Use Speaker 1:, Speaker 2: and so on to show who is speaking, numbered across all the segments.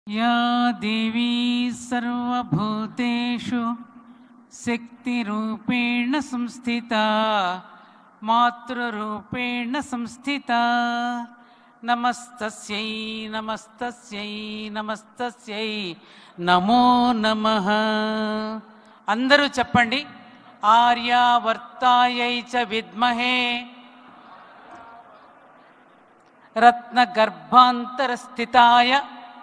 Speaker 1: या देवी सर्वभूतेषु शक्तिरूपेण संस्थिता मातृरूपेण संस्थिता नमस्तस्यै नमस्तस्यै नमस्तस्यै नमो नमः। అందరూ చెప్పండి. ఆర్యావర్తాయై చ విద్మహే రత్నగర్భాంతరస్థితాయ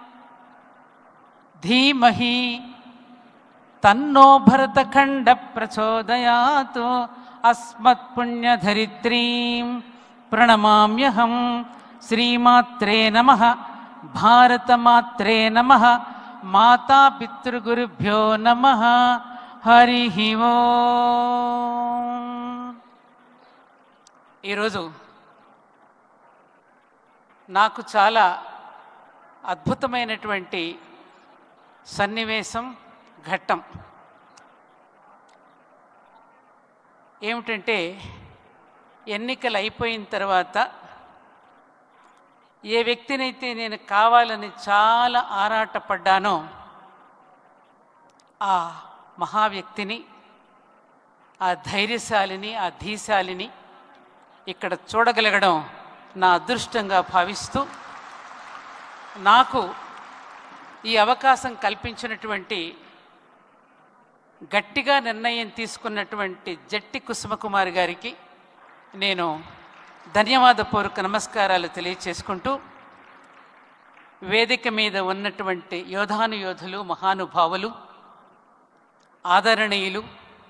Speaker 1: ధీమహి తన్నో భరతఖండ ప్రచోదయాత్ అస్మత్పుణ్యధరిత్రీం ప్రణమామ్యహం. శ్రీమాత్రే నమః. భారతమాత్రే నమః. మాతాపితృగురుభ్యో నమః. హరి ఓం. ఈరోజు నాకు చాలా అద్భుతమైనటువంటి సన్నివేశం, ఘట్టం. ఏమిటంటే, ఎన్నికలు అయిపోయిన తర్వాత ఏ వ్యక్తినైతే నేను కావాలని చాలా ఆరాటపడ్డానో ఆ మహావ్యక్తిని, ఆ ధైర్యశాలిని, ఆ ధీశాలిని ఇక్కడ చూడగలగడం నా అదృష్టంగా భావిస్తూ, నాకు ఈ అవకాశం కల్పించినటువంటి, గట్టిగా నిర్ణయం తీసుకున్నటువంటి జట్టి కుసుమకుమారి గారికి నేను ధన్యవాదపూర్వక నమస్కారాలు తెలియచేసుకుంటూ, వేదిక మీద ఉన్నటువంటి యోధానుయోధులు, మహానుభావులు, ఆదరణీయులు,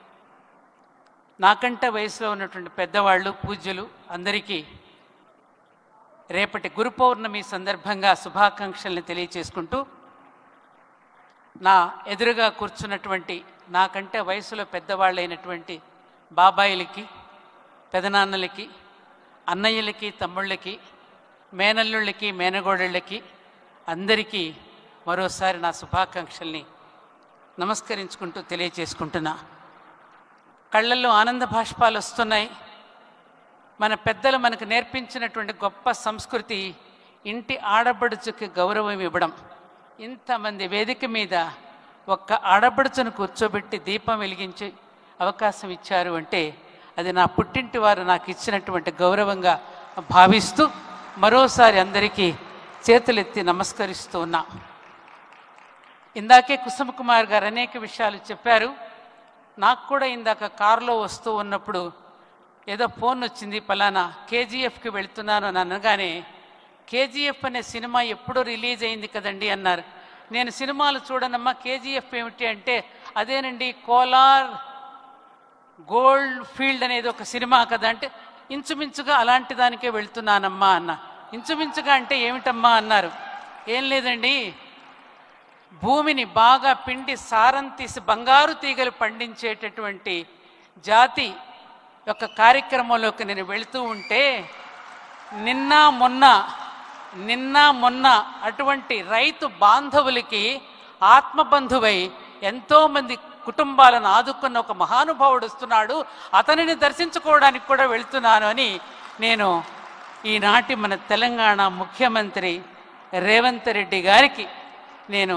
Speaker 1: నాకంటే వయసులో ఉన్నటువంటి పెద్దవాళ్ళు, పూజ్యులు అందరికీ రేపటి గురు పౌర్ణమి సందర్భంగా శుభాకాంక్షల్ని తెలియచేసుకుంటూ, నా ఎదురుగా కూర్చున్నటువంటి నాకంటే వయసులో పెద్దవాళ్ళైనటువంటి బాబాయిలకి, పెదనాన్నలకి, అన్నయ్యలకి, తమ్ముళ్ళకి, మేనల్లుళ్ళకి, మేనగోడళ్ళకి అందరికీ మరోసారి నా శుభాకాంక్షల్ని నమస్కరించుకుంటూ తెలియచేసుకుంటున్నా. కళ్ళల్లో ఆనంద భాష్పాలు వస్తున్నాయి. మన పెద్దలు మనకు నేర్పించినటువంటి గొప్ప సంస్కృతి ఇంటి ఆడబడుచుకి గౌరవం ఇవ్వడం. ఇంతమంది వేదిక మీద ఒక్క ఆడబడుచును కూర్చోబెట్టి దీపం వెలిగించి అవకాశం ఇచ్చారు అంటే అది నా పుట్టింటి వారు నాకు ఇచ్చినటువంటి గౌరవంగా భావిస్తూ మరోసారి అందరికీ చేతులెత్తి నమస్కరిస్తూ ఉన్నా. ఇందాకే కుసుమకుమార్ గారు అనేక విషయాలు చెప్పారు. నాకు కూడా ఇందాక కారులో వస్తూ ఉన్నప్పుడు ఏదో ఫోన్ వచ్చింది, పలానా కేజీఎఫ్కి వెళ్తున్నాను అని అనగానే, కేజీఎఫ్ అనే సినిమా ఎప్పుడో రిలీజ్ అయింది కదండి అన్నారు. నేను సినిమాలు చూడనమ్మా, కేజీఎఫ్ ఏమిటి అంటే, అదేనండి కోలార్ గోల్డ్ ఫీల్డ్ అనేది ఒక సినిమా కదా అంటే, ఇంచుమించుగా అలాంటి దానికే వెళ్తున్నానమ్మా అన్న. ఇంచుమించుగా అంటే ఏమిటమ్మా అన్నారు. ఏం లేదండి, భూమిని బాగా పిండి సారం తీసి బంగారు తీగలు పండించేటటువంటి జాతి యొక్క కార్యక్రమంలోకి నేను వెళుతూ ఉంటే, నిన్న మొన్న అటువంటి రైతు బాంధవులకి ఆత్మబంధువై ఎంతోమంది కుటుంబాలను ఆదుకున్న ఒక మహానుభావుడు వస్తున్నాడు, అతనిని దర్శించుకోవడానికి కూడా వెళ్తున్నాను అని నేను ఈనాటి మన తెలంగాణ ముఖ్యమంత్రి రేవంత్ రెడ్డి గారికి నేను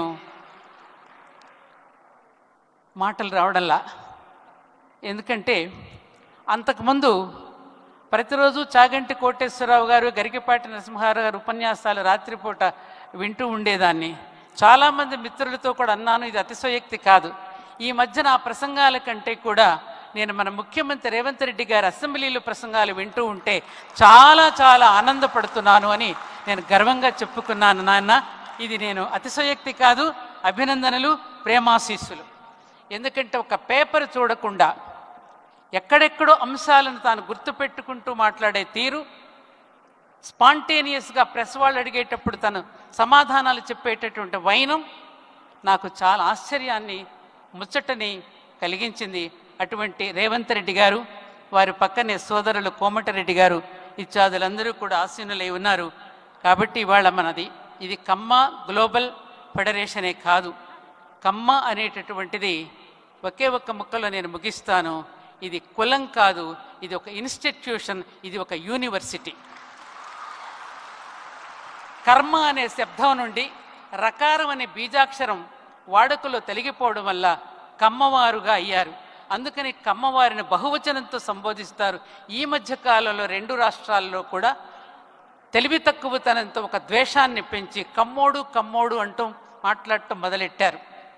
Speaker 1: మాటలు రావడంలా. ఎందుకంటే అంతకుముందు ప్రతిరోజు చాగంటి కోటేశ్వరరావు గారు, గరికపాటి నరసింహారావు గారు ఉపన్యాసాలు రాత్రిపూట వింటూ ఉండేదాన్ని. చాలామంది మిత్రులతో కూడా అన్నాను, ఇది అతిశయోక్తి కాదు. ఈ మధ్యన ఆ ప్రసంగాల కంటే కూడా నేను మన ముఖ్యమంత్రి రేవంత్ రెడ్డి గారి అసెంబ్లీలో ప్రసంగాలు వింటూ ఉంటే చాలా చాలా ఆనందపడుతున్నాను అని నేను గర్వంగా చెప్పుకున్నాను. నాన్న, ఇది నేను అతిశయోక్తి కాదు, అభినందనలు, ప్రేమాశీస్సులు. ఎందుకంటే ఒక పేపర్ చూడకుండా ఎక్కడెక్కడో అంశాలను తాను గుర్తుపెట్టుకుంటూ మాట్లాడే తీరు, స్పాంటేనియస్గా ప్రెస్ వాళ్ళు అడిగేటప్పుడు తను సమాధానాలు చెప్పేటటువంటి వైనం నాకు చాలా ఆశ్చర్యాన్ని, ముచ్చటని కలిగించింది. అటువంటి రేవంత్ రెడ్డి గారు, వారి పక్కనే సోదరులు కోమటిరెడ్డి గారు ఇత్యాదులందరూ కూడా ఆసీనులై ఉన్నారు. కాబట్టి ఇవాళ మనది ఇది కమ్మ గ్లోబల్ ఫెడరేషనే కాదు. కమ్మ అనేటటువంటిది ఒకే ఒక్క ముక్కలో నేను ముగిస్తాను. ఇది కులం కాదు, ఇది ఒక ఇన్స్టిట్యూషన్, ఇది ఒక యూనివర్సిటీ. కర్మ అనే శబ్దం నుండి రకారం అనే బీజాక్షరం వాడుకలో తొలగిపోవడం వల్ల కమ్మవారుగా అయ్యారు. అందుకని కమ్మవారిని బహువచనంతో సంబోధిస్తారు. ఈ మధ్య కాలంలో 2 రాష్ట్రాల్లో కూడా తెలివి తక్కువతనంతో ఒక ద్వేషాన్ని పెంచి కమ్మోడు అంటూ మాట్లాడటం మొదలెట్టారు.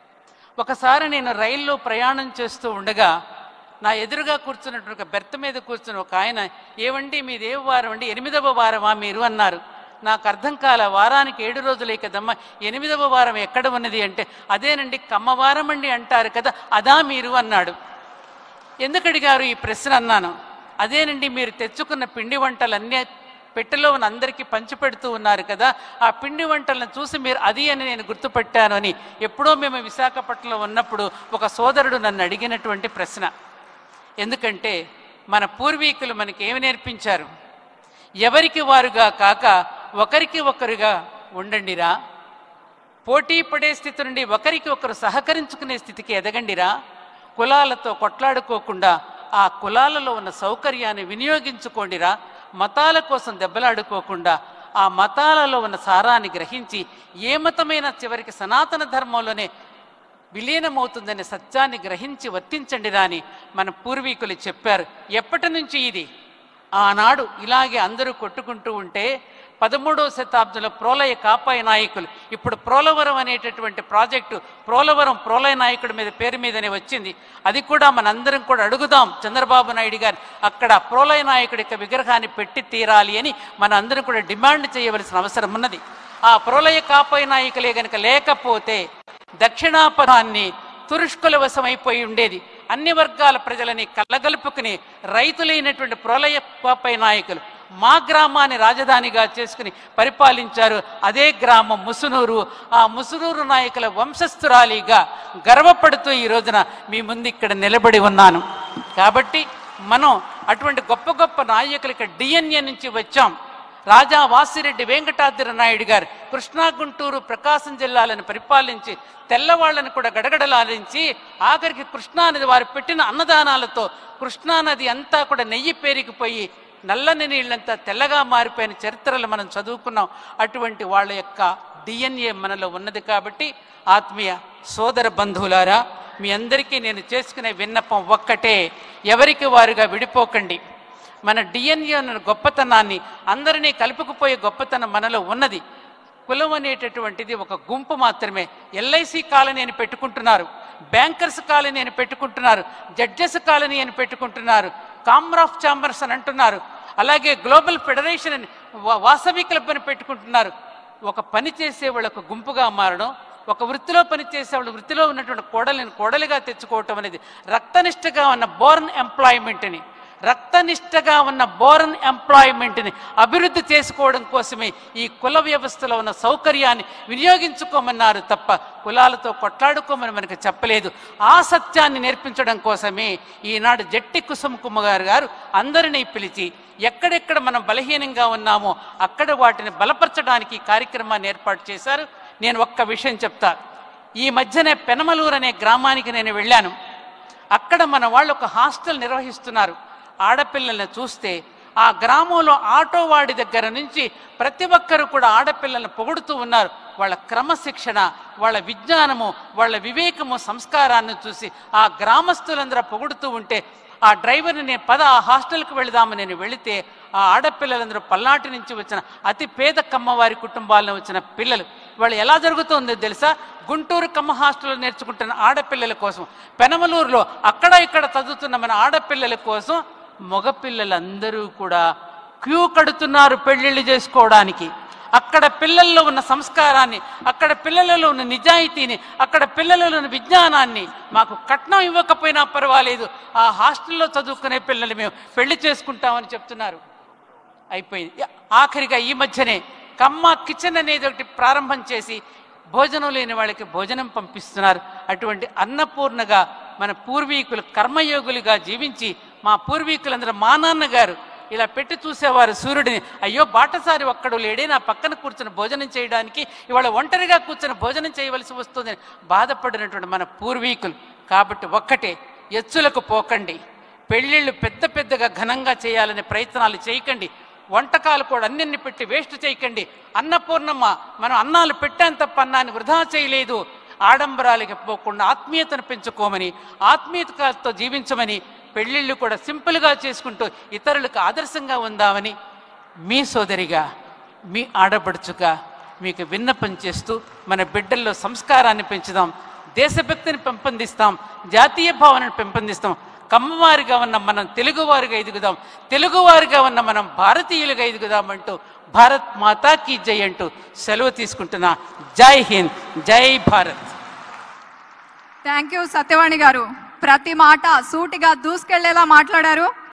Speaker 1: ఒకసారి నేను రైల్లో ప్రయాణం చేస్తూ ఉండగా నా ఎదురుగా కూర్చున్నటువంటి ఒక బెర్త్ మీద కూర్చుని ఒక ఆయన, ఏవండి మీది ఏ వారం అండి, 8వ వారమా మీరు అన్నారు. నాకు అర్థం కాల, వారానికి 7 రోజులే కదమ్మా, 8వ వారం ఎక్కడ ఉన్నది అంటే, అదేనండి కమ్మవారం అండి అంటారు కదా, అదా మీరు అన్నాడు. ఎందుకు అడిగారు ఈ ప్రశ్న అన్నాను. అదేనండి మీరు తెచ్చుకున్న పిండి వంటలన్నీ పెట్టెలో ఉన్న అందరికీ పంచిపెడుతూ ఉన్నారు కదా, ఆ పిండి వంటలను చూసి మీరు అది అని నేను గుర్తుపెట్టాను అని ఎప్పుడో మేము విశాఖపట్నంలో ఉన్నప్పుడు ఒక సోదరుడు నన్ను అడిగినటువంటి ప్రశ్న. ఎందుకంటే మన పూర్వీకులు మనకి ఏమి నేర్పించారు? ఎవరికి వారుగా కాక ఒకరికి ఒకరుగా ఉండండిరా, పోటీ పడే స్థితి నుండి ఒకరికి ఒకరు సహకరించుకునే స్థితికి ఎదగండిరా, కులాలతో కొట్లాడుకోకుండా ఆ కులాలలో ఉన్న సౌకర్యాన్ని వినియోగించుకోండిరా, మతాల కోసం దెబ్బలాడుకోకుండా ఆ మతాలలో ఉన్న సారాన్ని గ్రహించి ఏ మతమైన చివరికి సనాతన ధర్మంలోనే విలీనమవుతుందనే సత్యాన్ని గ్రహించి వర్తించండిరా అని మన పూర్వీకులు చెప్పారు. ఎప్పటి నుంచి ఇది? ఆనాడు ఇలాగే అందరూ కొట్టుకుంటూ ఉంటే 13వ శతాబ్దంలో ప్రోలయ కాపాయ నాయకులు, ఇప్పుడు ప్రోలవరం అనేటటువంటి ప్రాజెక్టు ప్రోలయ నాయకుడి మీద పేరు మీదనే వచ్చింది. అది కూడా మనందరం కూడా అడుగుదాం చంద్రబాబు నాయుడు గారు, అక్కడ ప్రోలయ నాయకుడి యొక్క విగ్రహాన్ని పెట్టి తీరాలి అని మన అందరం కూడా డిమాండ్ చేయవలసిన అవసరం ఉన్నది. ఆ ప్రోలయ కాపాయ నాయకులే గనక లేకపోతే దక్షిణాపథాన్ని తురుష్కుల వశమైపోయి ఉండేది. అన్ని వర్గాల ప్రజలని కలగలుపుకుని రైతులైనటువంటి ప్రోలయ కాపాయ నాయకులు మా గ్రామాన్ని రాజధానిగా చేసుకుని పరిపాలించారు. అదే గ్రామం ముసునూరు. ఆ ముసునూరు నాయకుల వంశస్థురాలిగా గర్వపడుతూ ఈ రోజున మీ ముందు ఇక్కడ నిలబడి ఉన్నాను. కాబట్టి మనం అటువంటి గొప్ప గొప్ప నాయకులకి డిఎన్ఏ నుంచి వచ్చాం. రాజా వాసిరెడ్డి వెంకటాద్రి నాయుడు గారు కృష్ణా, గుంటూరు, ప్రకాశం జిల్లాలను పరిపాలించి తెల్లవాళ్లను కూడా గడగడలాడించి ఆఖరికి కృష్ణానది వారు పెట్టిన అన్నదానాలతో కృష్ణానది అంతా కూడా నెయ్యి పేరుకుపోయి నల్లని నీళ్ళంతా తెల్లగా మారిపోయిన చరిత్రలు మనం చదువుకున్నాం. అటువంటి వాళ్ళ యొక్క డిఎన్ఏ మనలో ఉన్నది. కాబట్టి ఆత్మీయ సోదర బంధువులారా, మీ అందరికీ నేను చేసుకునే విన్నపం ఒక్కటే, ఎవరికి వారుగా విడిపోకండి. మన డిఎన్ఏ గొప్పతనాన్ని అందరినీ కలుపుకుపోయే గొప్పతనం మనలో ఉన్నది. కులం అనేటటువంటిది ఒక గుంపు మాత్రమే. ఎల్ఐసి కాలనీ అని పెట్టుకుంటున్నారు, బ్యాంకర్స్ కాలనీ అని పెట్టుకుంటున్నారు, జడ్జెస్ కాలనీ అని పెట్టుకుంటున్నారు, కామర్ ఆఫ్ ఛాంబర్స్ అని అంటున్నారు, అలాగే గ్లోబల్ ఫెడరేషన్ అని వాసవి క్లబ్ అని పెట్టుకుంటున్నారు. ఒక పని చేసేవాళ్ళు ఒక గుంపుగా మారడం, ఒక వృత్తిలో పనిచేసేవాళ్ళు వృత్తిలో ఉన్నటువంటి కోడలిగా తెచ్చుకోవటం అనేది రక్తనిష్టగా ఉన్న బోర్న్ ఎంప్లాయ్మెంట్ని అభివృద్ధి చేసుకోవడం కోసమే ఈ కుల వ్యవస్థలో ఉన్న సౌకర్యాన్ని వినియోగించుకోమన్నారు తప్ప కులాలతో కొట్లాడుకోమని మనకు చెప్పలేదు. ఆ సత్యాన్ని నేర్పించడం కోసమే ఈనాడు జట్టి కుసుమ్ కుమార్ గారు అందరినీ పిలిచి ఎక్కడెక్కడ మనం బలహీనంగా ఉన్నామో అక్కడ వాటిని బలపరచడానికి కార్యక్రమాన్ని ఏర్పాటు చేశారు. నేను ఒక్క విషయం చెప్తా. ఈ మధ్యనే పెనమలూరు అనే గ్రామానికి నేను వెళ్ళాను. అక్కడ మన వాళ్ళు ఒక హాస్టల్ నిర్వహిస్తున్నారు. ఆడపిల్లల్ని చూస్తే ఆ గ్రామంలో ఆటో వాడి దగ్గర నుంచి ప్రతి ఒక్కరు కూడా ఆడపిల్లలను పొగుడుతూ ఉన్నారు. వాళ్ళ క్రమశిక్షణ, వాళ్ళ విజ్ఞానము, వాళ్ళ వివేకము, సంస్కారాన్ని చూసి ఆ గ్రామస్తులందరూ పొగుడుతూ ఉంటే ఆ డ్రైవర్ని నేను ఆ హాస్టల్కి వెళదామని నేను వెళితే ఆ ఆడపిల్లలందరూ పల్నాటి నుంచి వచ్చిన అతి పేద కమ్మవారి కుటుంబాలను వచ్చిన పిల్లలు. వాళ్ళు ఎలా జరుగుతుందో తెలుసా? గుంటూరు కమ్మ హాస్టల్లో నేర్చుకుంటున్న ఆడపిల్లల కోసం, పెనమలూరులో అక్కడ ఇక్కడ చదువుతున్న మన ఆడపిల్లల కోసం మగపిల్లలందరూ కూడా క్యూ కడుతున్నారు పెళ్ళిళ్ళు చేసుకోవడానికి. అక్కడ పిల్లల్లో ఉన్న సంస్కారాన్ని, అక్కడ పిల్లలలో ఉన్న నిజాయితీని, అక్కడ పిల్లలలో ఉన్న విజ్ఞానాన్ని మాకు కట్నం ఇవ్వకపోయినా పర్వాలేదు, ఆ హాస్టల్లో చదువుకునే పిల్లలు మేము పెళ్లి చేసుకుంటామని చెప్తున్నారు. అయిపోయింది. ఆఖరిగా ఈ మధ్యనే కమ్మ కిచెన్ అనేది ఒకటి ప్రారంభం చేసి భోజనం లేని వాళ్ళకి భోజనం పంపిస్తున్నారు. అటువంటి అన్నపూర్ణగా మన పూర్వీకులు కర్మయోగులుగా జీవించి, మా పూర్వీకులందరూ, మా నాన్నగారు ఇలా పెట్టి చూసేవారు సూర్యుడిని. అయ్యో బాటసారి ఒక్కడు లేడే నా పక్కన కూర్చొని భోజనం చేయడానికి, ఇవాళ ఒంటరిగా కూర్చొని భోజనం చేయవలసి వస్తుందని బాధపడినటువంటి మన పూర్వీకులు. కాబట్టి ఒక్కటే, ఎచ్చులకు పోకండి, పెళ్ళిళ్ళు పెద్దగా ఘనంగా చేయాలనే ప్రయత్నాలు చేయకండి. వంటకాలు కూడా అన్నిన్ని పెట్టి వేస్ట్ చేయకండి. అన్నపూర్ణమ్మ మనం అన్నాలు పెట్టాను తప్ప అన్నాన్ని వృధా చేయలేదు. ఆడంబరాలకి పోకుండా ఆత్మీయతను పెంచుకోమని, ఆత్మీయతతో జీవించమని, పెళ్ళిళ్ళు కూడా సింపుల్గా చేసుకుంటూ ఇతరులకు ఆదర్శంగా ఉందామని మీ సోదరిగా, మీ ఆడపడుచుగా మీకు విన్నపం చేస్తూ మన బిడ్డల్లో సంస్కారాన్ని పెంచుదాం, దేశభక్తిని పెంపొందిస్తాం, జాతీయ భావనను పెంపొందిస్తాం. కమ్మవారిగా ఉన్న మనం తెలుగువారిగా ఎదుగుదాం, తెలుగువారిగా ఉన్న మనం భారతీయులుగా ఎదుగుదాం అంటూ భారత్ మాతాకి జై అంటూ సెలవు తీసుకుంటున్నా. జై హింద్, జై భారత్.
Speaker 2: థ్యాంక్ యూ సత్యవాణి గారు. ప్రతి మాట సూటిగా దూసుకెళ్లేలా మాట్లాడారు.